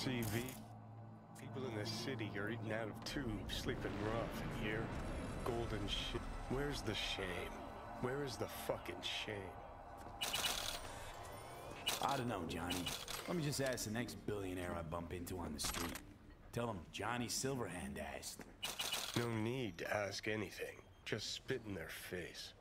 CV. People in this city are eating out of tubes, sleeping rough, and here, golden shit. Where's the shame? Where is the fucking shame? I don't know, Johnny. Let me just ask the next billionaire I bump into on the street. Tell him Johnny Silverhand asked. No need to ask anything. Just spit in their face.